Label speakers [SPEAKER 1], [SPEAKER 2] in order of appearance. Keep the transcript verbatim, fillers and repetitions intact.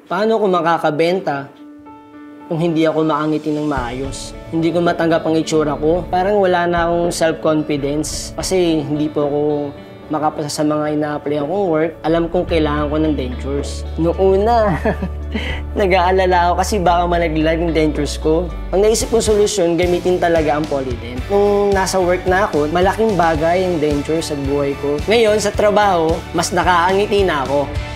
[SPEAKER 1] Paano ko makakabenta kung hindi ako makangiti ng maayos? Hindi ko matanggap ang itsura ko. Parang wala na akong self-confidence kasi hindi po ako makapasa sa mga ina-apply akong work. Alam kong kailangan ko ng dentures. Noong una, nag-aalala ako kasi baka malaglag yung dentures ko. Ang naisip kong solusyon, gamitin talaga ang Polydent. Nung nasa work na ako, malaking bagay yung dentures sa buhay ko. Ngayon, sa trabaho, mas nakaangiti na ako.